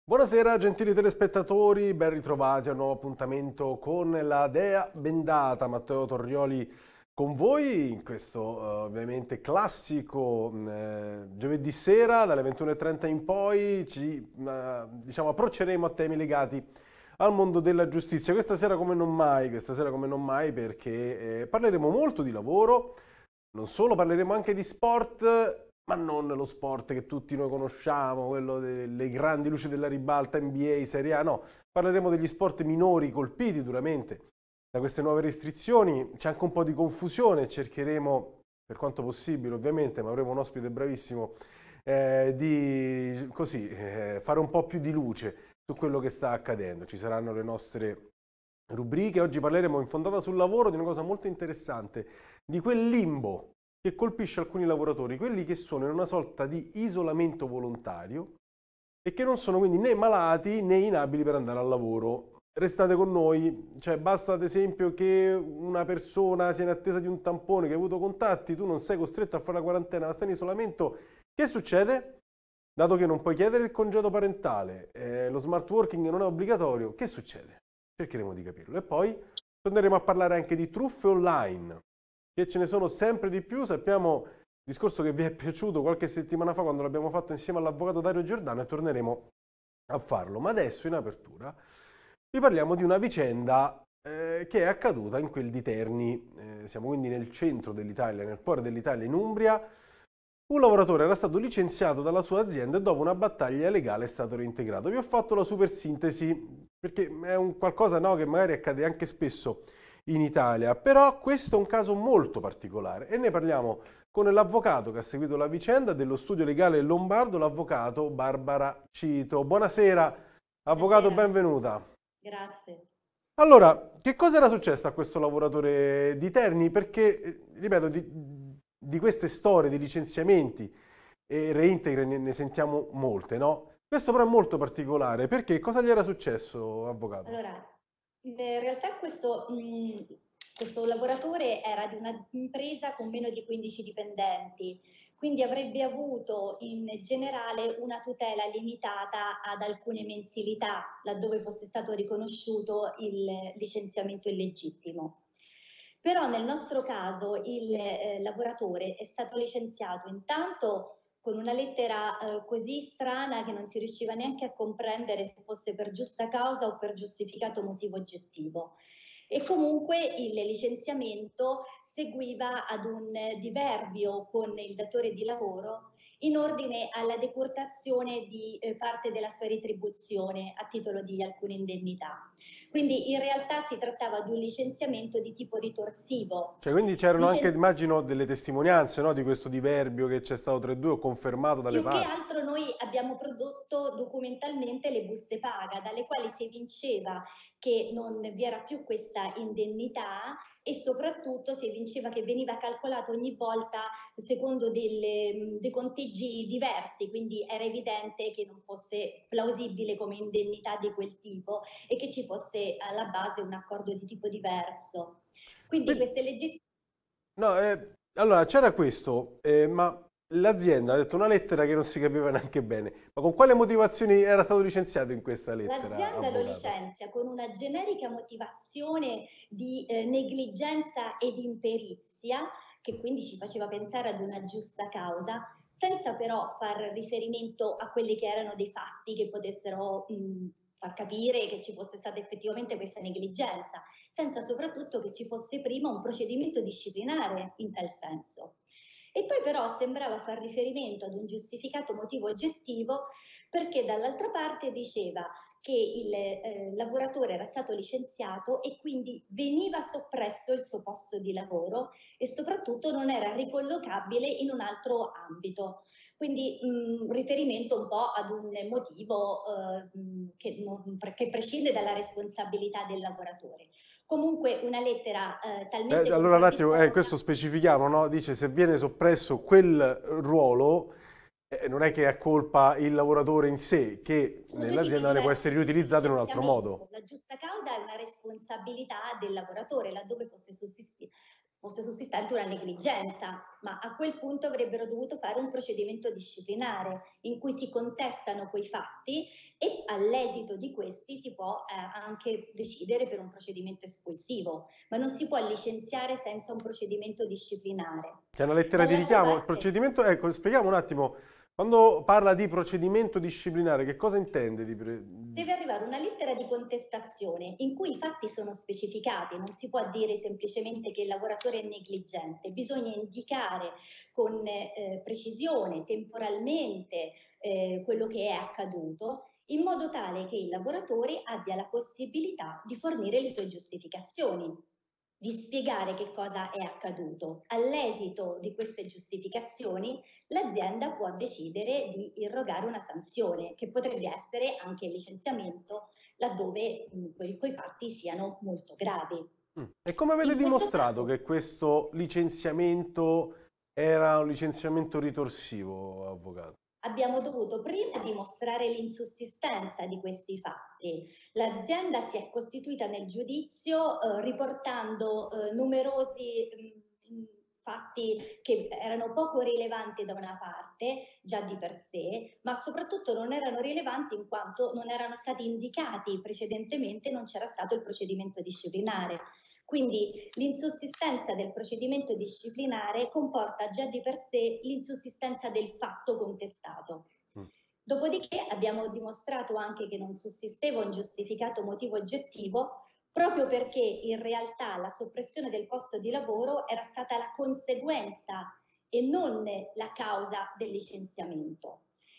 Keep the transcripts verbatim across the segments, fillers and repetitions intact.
Buonasera gentili telespettatori, ben ritrovati a un nuovo appuntamento con la Dea Bendata. Matteo Torrioli con voi in questo eh, ovviamente classico eh, giovedì sera dalle ventuno e trenta in poi ci eh, diciamo, approcceremo a temi legati al mondo della giustizia. Questa sera come non mai, questa sera come non mai perché eh, parleremo molto di lavoro, non solo, parleremo anche di sport, ma non lo sport che tutti noi conosciamo, quello delle grandi luci della ribalta, N B A, Serie A, no, parleremo degli sport minori colpiti duramente da queste nuove restrizioni. C'è anche un po' di confusione, cercheremo, per quanto possibile ovviamente, ma avremo un ospite bravissimo, eh, di così, eh, fare un po' più di luce su quello che sta accadendo. Ci saranno le nostre rubriche. Oggi parleremo in Fondata sul lavoro di una cosa molto interessante, di quel limbo che colpisce alcuni lavoratori, quelli che sono in una sorta di isolamento volontario e che non sono quindi né malati né inabili per andare al lavoro. Restate con noi, cioè basta ad esempio che una persona sia in attesa di un tampone, che ha avuto contatti, tu non sei costretto a fare la quarantena, ma stai in isolamento, che succede? Dato che non puoi chiedere il congedo parentale, eh, lo smart working non è obbligatorio, che succede? Cercheremo di capirlo. E poi torneremo a parlare anche di truffe online, che ce ne sono sempre di più. Sappiamo il discorso che vi è piaciuto qualche settimana fa quando l'abbiamo fatto insieme all'avvocato Dario Giordano e torneremo a farlo. Ma adesso in apertura vi parliamo di una vicenda eh, che è accaduta in quel di Terni. Eh, siamo quindi nel centro dell'Italia, nel cuore dell'Italia, in Umbria. Un lavoratore era stato licenziato dalla sua azienda e dopo una battaglia legale è stato reintegrato. Vi ho fatto la super sintesi perché è un qualcosa, no, che magari accade anche spesso in Italia, però questo è un caso molto particolare e ne parliamo con l'avvocato che ha seguito la vicenda dello studio legale lombardo, l'avvocato Barbara Cito. Buonasera, avvocato, Buonasera, benvenuta. grazie. Allora, che cosa era successo a questo lavoratore di Terni? Perché, eh, ripeto, di, di queste storie di licenziamenti e reintegri ne, ne sentiamo molte, no? Questo però è molto particolare, perché cosa gli era successo, avvocato? Allora, in realtà questo, mh, questo lavoratore era di un'impresa con meno di quindici dipendenti, quindi avrebbe avuto in generale una tutela limitata ad alcune mensilità, laddove fosse stato riconosciuto il licenziamento illegittimo. Però nel nostro caso il eh, lavoratore è stato licenziato intanto con una lettera eh, così strana che non si riusciva neanche a comprendere se fosse per giusta causa o per giustificato motivo oggettivo. E comunque il licenziamento seguiva ad un diverbio con il datore di lavoro in ordine alla decurtazione di eh, parte della sua retribuzione a titolo di alcune indennità. Quindi in realtà si trattava di un licenziamento di tipo ritorsivo. Cioè, quindi c'erano anche, Licen- immagino, delle testimonianze, no, di questo diverbio che c'è stato tra i due o confermato dalle Più che parti. altro noi abbiamo prodotto documentalmente le buste paga, dalle quali si evinceva che non vi era più questa indennità e soprattutto si evinceva che veniva calcolato ogni volta secondo delle, dei conteggi diversi, quindi era evidente che non fosse plausibile come indennità di quel tipo e che ci fosse alla base un accordo di tipo diverso. Quindi Quindi, queste leggi. no, eh, allora c'era questo, eh, ma l'azienda ha detto una lettera che non si capiva neanche bene. Ma con quale motivazioni era stato licenziato in questa lettera, L'azienda lo avvocato? licenzia con una generica motivazione di eh, negligenza ed imperizia, che quindi ci faceva pensare ad una giusta causa, senza però far riferimento a quelli che erano dei fatti che potessero mh, far capire che ci fosse stata effettivamente questa negligenza, senza soprattutto che ci fosse prima un procedimento disciplinare in tal senso. E poi però sembrava far riferimento ad un giustificato motivo oggettivo perché dall'altra parte diceva che il eh, lavoratore era stato licenziato e quindi veniva soppresso il suo posto di lavoro e soprattutto non era ricollocabile in un altro ambito. Quindi mh, riferimento un po' ad un motivo eh, che, non, che prescinde dalla responsabilità del lavoratore. Comunque una lettera eh, Eh, talmente allora un attimo, eh, contraddittoria. questo specifichiamo, no? Dice se viene soppresso quel ruolo, eh, non è che è colpa il lavoratore in sé, che Sono due tipi nell'azienda ne può diversi essere di riutilizzato in un altro licenziamento. modo. La giusta causa è una responsabilità del lavoratore, laddove fosse fosse sussistente una negligenza, ma a quel punto avrebbero dovuto fare un procedimento disciplinare in cui si contestano quei fatti e all'esito di questi si può eh, anche decidere per un procedimento espulsivo, ma non si può licenziare senza un procedimento disciplinare. Che è una lettera di Dall'altra richiamo. Il parte, procedimento, ecco, spieghiamo un attimo, quando parla di procedimento disciplinare, che cosa intende? Di pre- deve arrivare una lettera di contestazione in cui i fatti sono specificati, non si può dire semplicemente che il lavoratore è negligente, bisogna indicare con eh, precisione, temporalmente, eh, quello che è accaduto, in modo tale che il lavoratore abbia la possibilità di fornire le sue giustificazioni, di spiegare che cosa è accaduto. All'esito di queste giustificazioni, l'azienda può decidere di irrogare una sanzione, che potrebbe essere anche il licenziamento, laddove mh, quei, quei fatti siano molto gravi. Mm. E come avete In questo dimostrato caso che questo licenziamento era un licenziamento ritorsivo, avvocato? abbiamo dovuto prima dimostrare l'insussistenza di questi fatti. L'azienda si è costituita nel giudizio eh, riportando eh, numerosi mh, fatti che erano poco rilevanti da una parte, già di per sé, ma soprattutto non erano rilevanti in quanto non erano stati indicati precedentemente, non c'era stato il procedimento disciplinare. Quindi l'insussistenza del procedimento disciplinare comporta già di per sé l'insussistenza del fatto contestato. Mm. Dopodiché abbiamo dimostrato anche che non sussisteva un giustificato motivo oggettivo proprio perché in realtà la soppressione del posto di lavoro era stata la conseguenza e non la causa del licenziamento.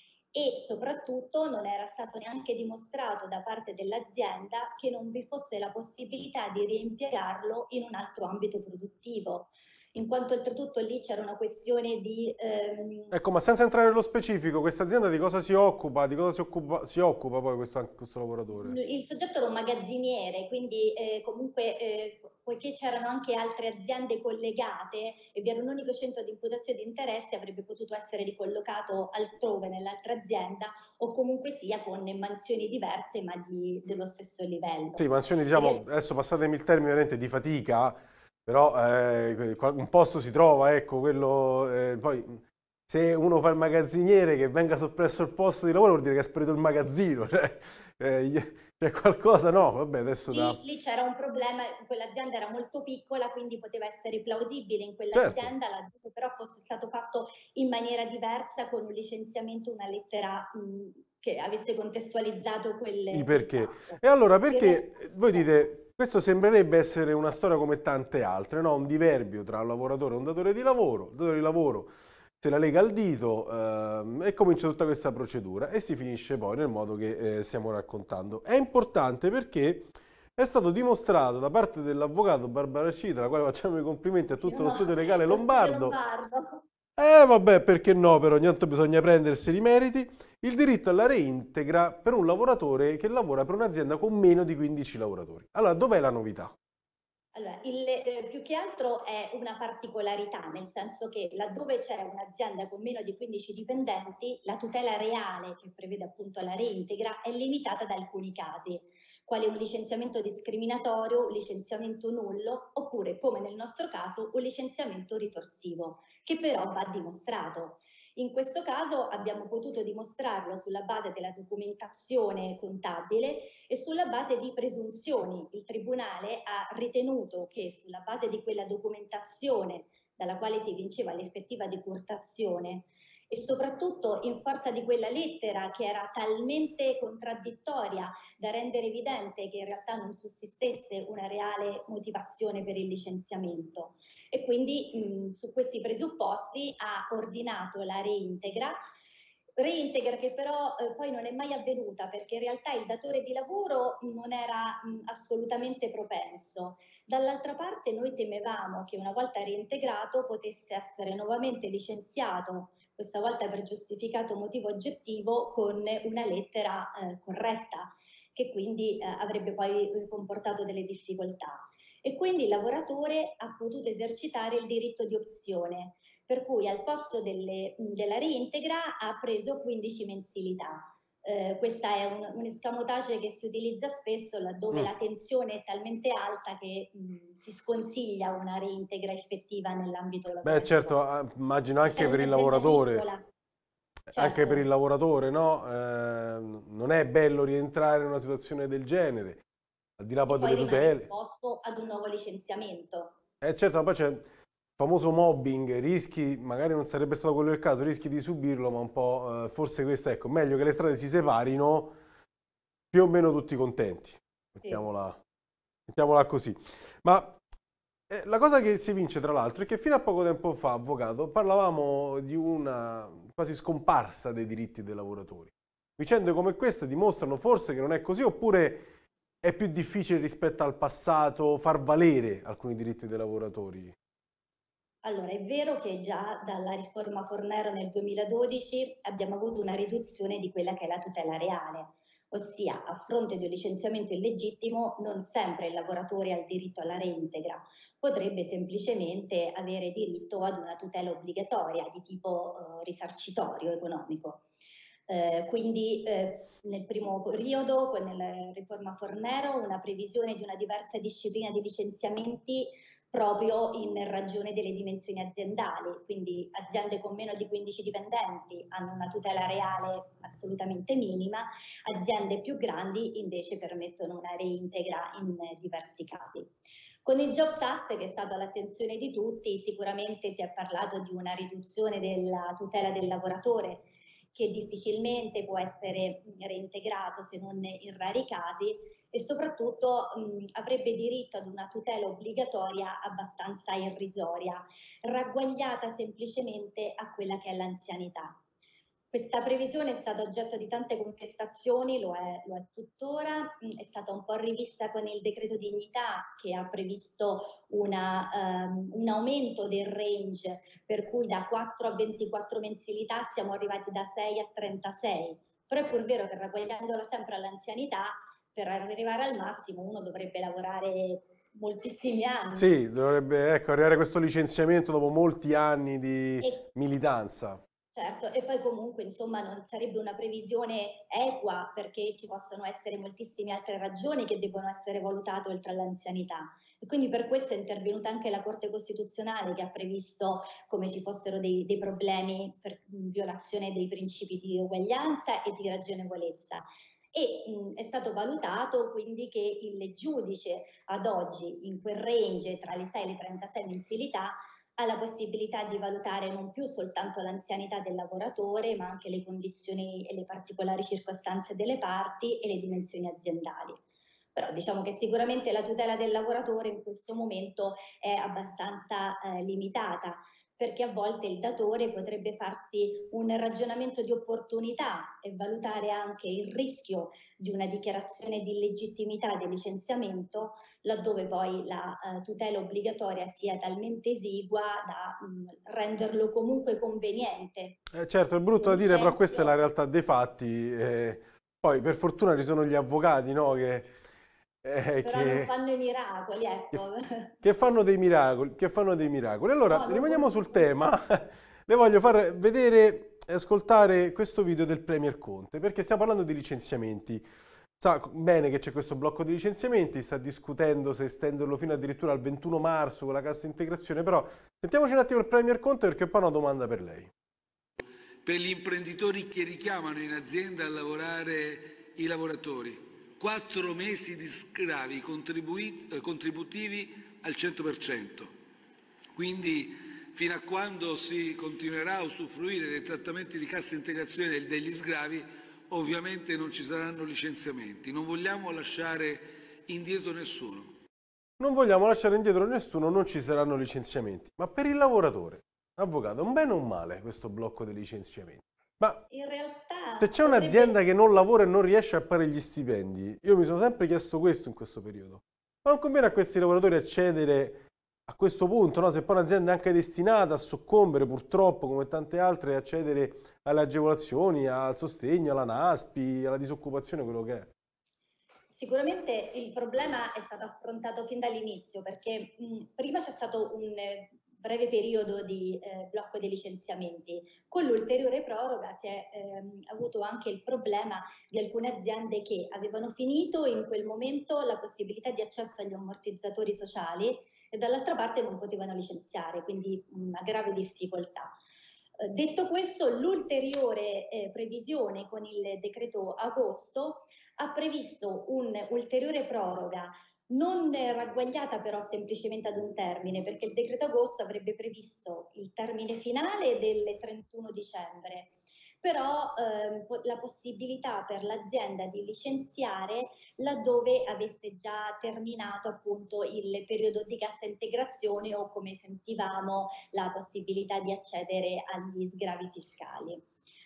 E soprattutto non era stato neanche dimostrato da parte dell'azienda che non vi fosse la possibilità di reimpiegarlo in un altro ambito produttivo, in quanto oltretutto lì c'era una questione di... Ehm, Ecco, ma senza entrare nello specifico, questa azienda di cosa si occupa? Di cosa si occupa, si occupa poi questo, questo lavoratore? il soggetto era un magazziniere, quindi eh, comunque eh, poiché c'erano anche altre aziende collegate e vi era un unico centro di imputazione di interessi, avrebbe potuto essere ricollocato altrove nell'altra azienda o comunque sia con mansioni diverse ma di, dello stesso livello. Sì, mansioni, In diciamo, realtà, adesso passatemi il termine veramente di fatica, però eh, un posto si trova, ecco, quello, eh, poi se uno fa il magazziniere che venga soppresso il posto di lavoro vuol dire che ha sprecato il magazzino, cioè, eh, gli- c'è qualcosa, no, vabbè, adesso da... lì, lì c'era un problema, quell'azienda era molto piccola, quindi poteva essere plausibile in Certo, quell'azienda, laddove però fosse stato fatto in maniera diversa con un licenziamento, una lettera mh, che avesse contestualizzato i quel, quel perché. fatto. E allora, In realtà, perché voi dite, questo sembrerebbe essere una storia come tante altre, no? Un diverbio tra un lavoratore e un datore di lavoro, il datore di lavoro se la lega al dito ehm, e comincia tutta questa procedura e si finisce poi nel modo che eh, stiamo raccontando. È importante perché è stato dimostrato da parte dell'avvocato Barbara Cita, alla quale facciamo i complimenti a tutto lo studio legale lo studio lombardo. lombardo. Eh vabbè, perché no, però ogni tanto bisogna prendersi i meriti. Il diritto alla reintegra per un lavoratore che lavora per un'azienda con meno di quindici lavoratori. Allora, dov'è la novità? Allora, il, eh, più che altro è una particolarità, nel senso che laddove c'è un'azienda con meno di quindici dipendenti, la tutela reale che prevede appunto la reintegra è limitata da alcuni casi, quali un licenziamento discriminatorio, un licenziamento nullo, oppure, come nel nostro caso, un licenziamento ritorsivo, che però va dimostrato. In questo caso abbiamo potuto dimostrarlo sulla base della documentazione contabile e sulla base di presunzioni. Il Tribunale ha ritenuto che sulla base di quella documentazione dalla quale si vinceva l'effettiva decurtazione e soprattutto in forza di quella lettera che era talmente contraddittoria da rendere evidente che in realtà non sussistesse una reale motivazione per il licenziamento. E quindi mh, su questi presupposti ha ordinato la reintegra, reintegra che però eh, poi non è mai avvenuta perché in realtà il datore di lavoro non era mh, assolutamente propenso. Dall'altra parte noi temevamo che una volta reintegrato potesse essere nuovamente licenziato, questa volta per giustificato motivo oggettivo, con una lettera eh, corretta, che quindi eh, avrebbe poi comportato delle difficoltà. E quindi il lavoratore ha potuto esercitare il diritto di opzione, per cui al posto delle, della reintegra ha preso quindici mensilità. Eh, questa è un, un escamotage che si utilizza spesso laddove Mm. la tensione è talmente alta che mh, si sconsiglia una reintegra effettiva nell'ambito Beh, lavorativo. certo, ah, immagino Se anche sei per il un'azienda lavoratore, piccola, anche per il certo, lavoratore, no? Eh, non è bello rientrare in una situazione del genere, al di là e poi poi delle rimani tutele. esposto ad un nuovo licenziamento. Eh certo, ma poi c'è il famoso mobbing, rischi, magari non sarebbe stato quello il caso, rischi di subirlo, ma un po', eh, forse questo, ecco, meglio che le strade si separino, più o meno tutti contenti, Sì. mettiamola, mettiamola così. Ma eh, la cosa che si vince, tra l'altro, è che fino a poco tempo fa, avvocato, parlavamo di una quasi scomparsa dei diritti dei lavoratori. Vicende come queste dimostrano forse che non è così, oppure è più difficile rispetto al passato far valere alcuni diritti dei lavoratori? Allora, è vero che già dalla riforma Fornero nel duemiladodici abbiamo avuto una riduzione di quella che è la tutela reale, ossia a fronte di un licenziamento illegittimo non sempre il lavoratore ha il diritto alla reintegra, potrebbe semplicemente avere diritto ad una tutela obbligatoria di tipo eh, risarcitorio economico. Eh, quindi eh, nel primo periodo, poi nella riforma Fornero, una previsione di una diversa disciplina di licenziamenti proprio in ragione delle dimensioni aziendali, quindi aziende con meno di quindici dipendenti hanno una tutela reale assolutamente minima, aziende più grandi invece permettono una reintegra in diversi casi. Con il Jobs Act, che è stato all'attenzione di tutti, sicuramente si è parlato di una riduzione della tutela del lavoratore che difficilmente può essere reintegrato se non in rari casi e soprattutto mh, avrebbe diritto ad una tutela obbligatoria abbastanza irrisoria, ragguagliata semplicemente a quella che è l'anzianità. Questa previsione è stata oggetto di tante contestazioni, lo è, lo è tuttora, è stata un po' rivista con il decreto dignità che ha previsto una, um, un aumento del range per cui da quattro a ventiquattro mensilità siamo arrivati da sei a trentasei, però è pur vero che ragguagliandola sempre all'anzianità per arrivare al massimo uno dovrebbe lavorare moltissimi anni. Sì, dovrebbe, ecco, arrivare questo licenziamento dopo molti anni di E militanza. certo, e poi comunque insomma non sarebbe una previsione equa perché ci possono essere moltissime altre ragioni che devono essere valutate oltre all'anzianità. E quindi per questo è intervenuta anche la Corte Costituzionale che ha previsto come ci fossero dei, dei problemi per violazione dei principi di uguaglianza e di ragionevolezza. E mh, è stato valutato quindi che il giudice ad oggi in quel range tra le sei e le trentasei mensilità ha la possibilità di valutare non più soltanto l'anzianità del lavoratore, ma anche le condizioni e le particolari circostanze delle parti e le dimensioni aziendali. Però diciamo che sicuramente la tutela del lavoratore in questo momento è abbastanza eh, limitata, perché a volte il datore potrebbe farsi un ragionamento di opportunità e valutare anche il rischio di una dichiarazione di illegittimità del licenziamento laddove poi la eh, tutela obbligatoria sia talmente esigua da mh, renderlo comunque conveniente. Eh, certo, è Io brutto da dire, però questa è la licenzio, realtà dei fatti. eh. Poi, per fortuna, ci sono gli avvocati, no, che, eh, però non che- fanno i miracoli, che- ecco. che fanno dei miracoli, che fanno dei miracoli. Allora, No, non rimaniamo con... sul tema. Le voglio far vedere e ascoltare questo video del Premier Conte, perché stiamo parlando di licenziamenti. Sa bene che c'è questo blocco di licenziamenti, sta discutendo se estenderlo fino addirittura al ventuno marzo con la cassa integrazione, però sentiamoci un attimo il Premier Conte perché poi ho una domanda per lei. Per gli imprenditori che richiamano in azienda a lavorare i lavoratori, quattro mesi di sgravi contributivi al cento per cento. Quindi fino a quando si continuerà a usufruire dei trattamenti di cassa integrazione e degli sgravi, ovviamente non ci saranno licenziamenti. Non vogliamo lasciare indietro nessuno. Non vogliamo lasciare indietro nessuno, non ci saranno licenziamenti. Ma per il lavoratore, avvocato, è un bene o un male questo blocco dei licenziamenti? Ma In se realtà c'è un'azienda dovrebbe... che non lavora e non riesce a pagare gli stipendi, io mi sono sempre chiesto questo in questo periodo. Ma non conviene a questi lavoratori accedere a questo punto, no? Se poi un'azienda è anche destinata a soccombere, purtroppo, come tante altre, accedere alle agevolazioni, al sostegno, alla NASPI, alla disoccupazione, quello che è. Sicuramente il problema è stato affrontato fin dall'inizio perché mh, prima c'è stato un eh, breve periodo di eh, blocco dei licenziamenti. Con l'ulteriore proroga si è ehm, avuto anche il problema di alcune aziende che avevano finito in quel momento la possibilità di accesso agli ammortizzatori sociali e dall'altra parte non potevano licenziare, quindi una grave difficoltà. Eh, detto questo, l'ulteriore eh, previsione con il decreto agosto ha previsto un'ulteriore proroga non ragguagliata però semplicemente ad un termine, perché il decreto agosto avrebbe previsto il termine finale del trentuno dicembre, però eh, la possibilità per l'azienda di licenziare laddove avesse già terminato appunto il periodo di cassa integrazione o, come sentivamo, la possibilità di accedere agli sgravi fiscali.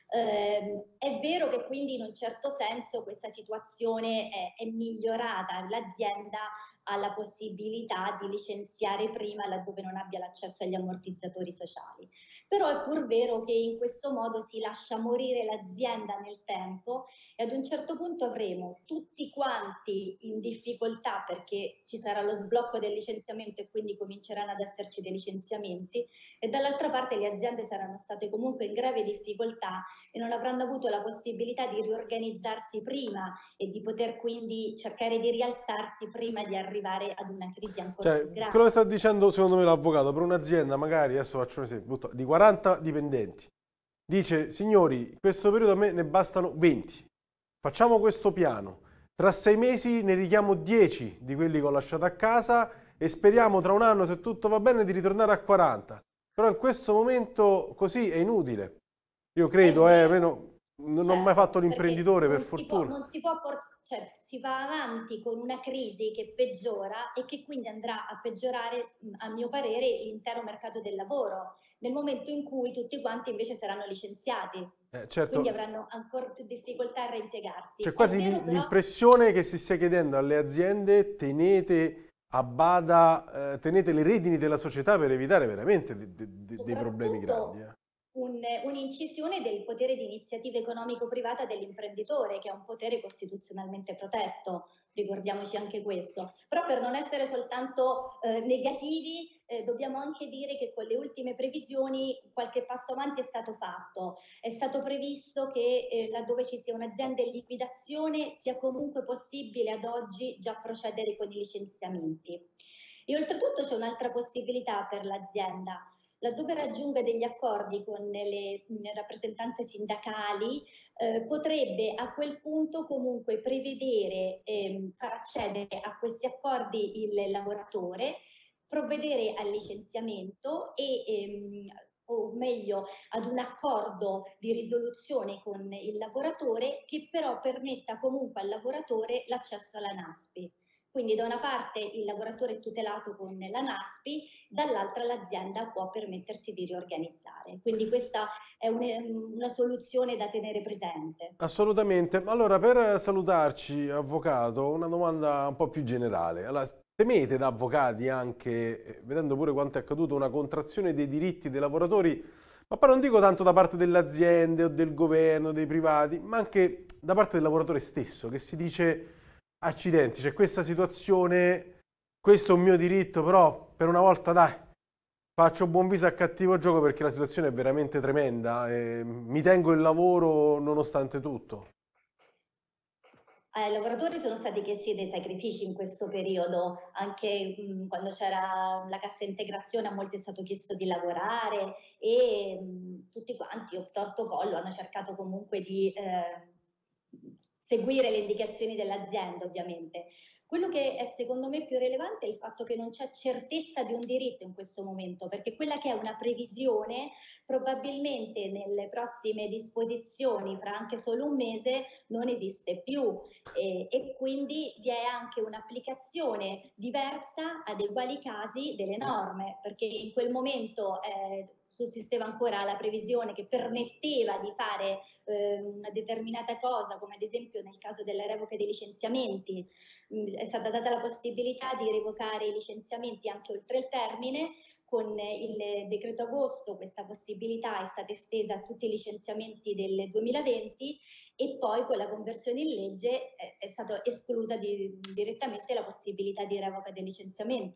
Eh, è vero che quindi in un certo senso questa situazione è, è migliorata, l'azienda ha la possibilità di licenziare prima laddove non abbia l'accesso agli ammortizzatori sociali. Però è pur vero che in questo modo si lascia morire l'azienda nel tempo e ad un certo punto avremo tutti quanti in difficoltà perché ci sarà lo sblocco del licenziamento e quindi cominceranno ad esserci dei licenziamenti, e dall'altra parte le aziende saranno state comunque in grave difficoltà e non avranno avuto la possibilità di riorganizzarsi prima e di poter quindi cercare di rialzarsi prima di arrivare ad una crisi ancora Cioè, più grave. quello che sta dicendo secondo me l'avvocato, per un'azienda magari, adesso faccio un esempio, di quaranta dipendenti, dice, signori, questo periodo a me ne bastano venti, facciamo questo piano, tra sei mesi ne richiamo dieci di quelli che ho lasciato a casa e speriamo tra un anno, se tutto va bene, di ritornare a quaranta. Però in questo momento così è inutile. Io credo, eh, meno, non ho mai fatto l'imprenditore, per fortuna. Non si può portare, cioè si va avanti con una crisi che peggiora e che quindi andrà a peggiorare, a mio parere, l'intero mercato del lavoro, nel momento in cui tutti quanti invece saranno licenziati. Eh, certo. Quindi avranno ancora più difficoltà a reimpiegarsi. C'è quasi però... l'impressione che si stia chiedendo alle aziende: tenete a bada, eh, tenete le redini della società per evitare veramente de, de, de, dei problemi grandi. Eh. Un, un'incisione del potere di iniziativa economico-privata dell'imprenditore, che è un potere costituzionalmente protetto, ricordiamoci anche questo. Però per non essere soltanto eh, negativi, eh, dobbiamo anche dire che con le ultime previsioni qualche passo avanti è stato fatto. È stato previsto che eh, laddove ci sia un'azienda in liquidazione sia comunque possibile ad oggi già procedere con i licenziamenti. E oltretutto c'è un'altra possibilità per l'azienda. Laddove raggiunga degli accordi con le, le rappresentanze sindacali, eh, potrebbe a quel punto comunque prevedere, ehm, far accedere a questi accordi il lavoratore, provvedere al licenziamento e, ehm, o meglio, ad un accordo di risoluzione con il lavoratore che però permetta comunque al lavoratore l'accesso alla NASPI. Quindi da una parte il lavoratore è tutelato con la NASPI, dall'altra l'azienda può permettersi di riorganizzare. Quindi questa è un, una soluzione da tenere presente. Assolutamente. Allora, per salutarci, avvocato, una domanda un po' più generale. Allora, temete da avvocati anche, vedendo pure quanto è accaduto, una contrazione dei diritti dei lavoratori, ma poi non dico tanto da parte delle aziende o del governo, dei privati, ma anche da parte del lavoratore stesso, che si dice: accidenti, c'è questa situazione, questo è un mio diritto, però per una volta dai, faccio buon viso a cattivo gioco perché la situazione è veramente tremenda e mi tengo il lavoro nonostante tutto. Eh, I lavoratori sono stati chiesti dei sacrifici in questo periodo, anche mh, quando c'era la cassa integrazione a molti è stato chiesto di lavorare e mh, tutti quanti, torto collo, hanno cercato comunque di eh, seguire le indicazioni dell'azienda, ovviamente. Quello che è secondo me più rilevante è il fatto che non c'è certezza di un diritto in questo momento, perché quella che è una previsione probabilmente nelle prossime disposizioni, fra anche solo un mese, non esiste più e, e quindi vi è anche un'applicazione diversa ad uguali casi delle norme, perché in quel momento eh, sussisteva ancora la previsione che permetteva di fare eh, una determinata cosa, come ad esempio nel caso della revoca dei licenziamenti, mh, è stata data la possibilità di revocare i licenziamenti anche oltre il termine. Con il decreto agosto questa possibilità è stata estesa a tutti i licenziamenti del duemilaventi e poi con la conversione in legge è, è stata esclusa di, direttamente la possibilità di revoca del licenziamento.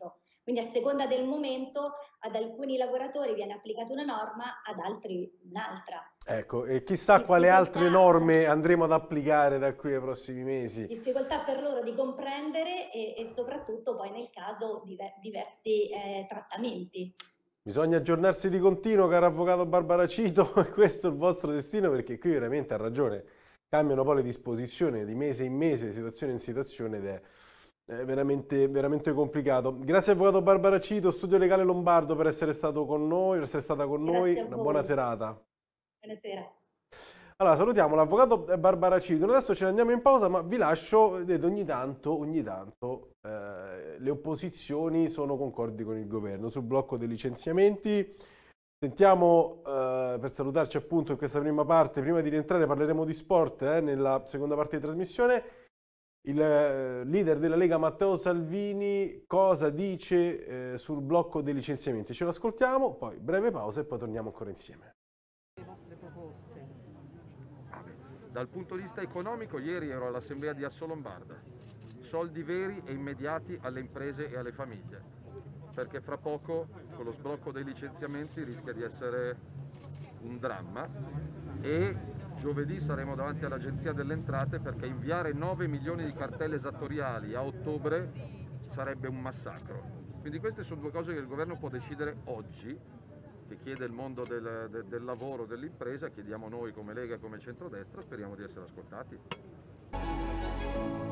Quindi a seconda del momento ad alcuni lavoratori viene applicata una norma, ad altri un'altra. Ecco, e chissà quale altre norme andremo ad applicare da qui ai prossimi mesi. Difficoltà per loro di comprendere e, e soprattutto poi nel caso diver diversi eh, trattamenti. Bisogna aggiornarsi di continuo, caro avvocato Barbara Cito, e questo è il vostro destino, perché qui veramente ha ragione. Cambiano poi le disposizioni di mese in mese, di situazione in situazione, ed è È veramente, veramente complicato. Grazie avvocato Barbara Cito, Studio Legale Lombardo, per essere stato con noi, per essere stata con noi. Una buona serata. Buonasera. Allora, salutiamo l'avvocato Barbara Cito. Noi adesso ce ne andiamo in pausa, ma vi lascio, vedete, ogni tanto, ogni tanto eh, le opposizioni sono concordi con il governo sul blocco dei licenziamenti. Sentiamo, eh, per salutarci appunto in questa prima parte, prima di rientrare parleremo di sport eh, nella seconda parte di trasmissione. Il leader della Lega Matteo Salvini cosa dice eh, sul blocco dei licenziamenti? Ce lo ascoltiamo, poi breve pausa e poi torniamo ancora insieme. Le vostre proposte. Dal punto di vista economico, ieri ero all'assemblea di Assolombarda. Soldi veri e immediati alle imprese e alle famiglie, perché fra poco con lo sblocco dei licenziamenti rischia di essere un dramma e giovedì saremo davanti all'Agenzia delle Entrate perché inviare nove milioni di cartelle esattoriali a ottobre sarebbe un massacro. Quindi queste sono due cose che il governo può decidere oggi, che chiede il mondo del, del, del lavoro, dell'impresa, chiediamo noi come Lega e come centrodestra, speriamo di essere ascoltati.